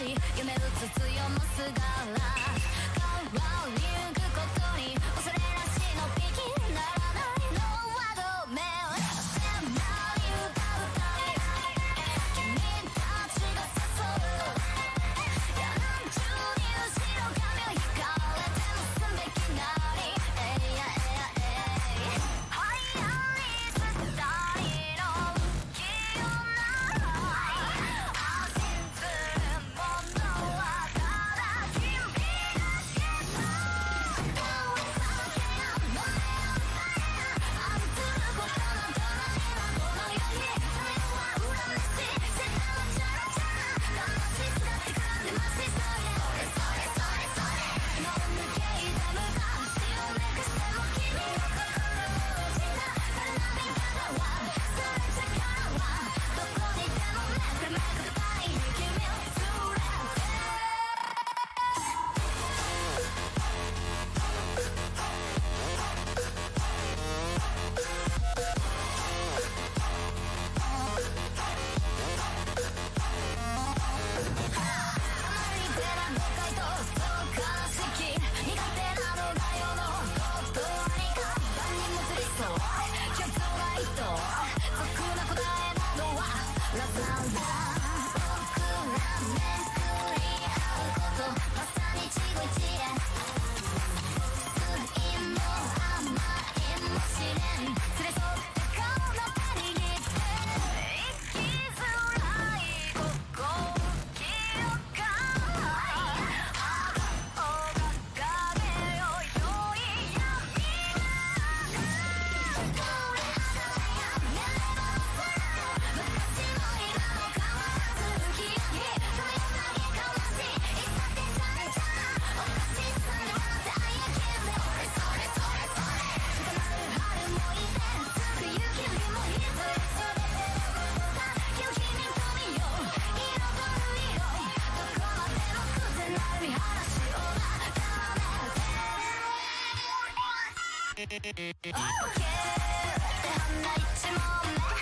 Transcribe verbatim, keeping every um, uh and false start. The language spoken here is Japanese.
し夢うつつよむすがら変わりゆくことに恐れなしのびきにならないのはごめん迫り浮かぶたい君たちが誘う何十人後ろ髪を引かれて結んべきなりえいやえいやえい流行りスタイルの浮世なら信ずるものはただ君だけさどうさけやもね愛することの隣はこの世にそれは裏なし世界はチャラチャラ悲しすがって絡んでますそれそれそれそれもう抜け痛むが血をめくしても君の心を落ちた花火からはそれじゃからはどこにでもめくめくたい君を連れてオーケーって花一問目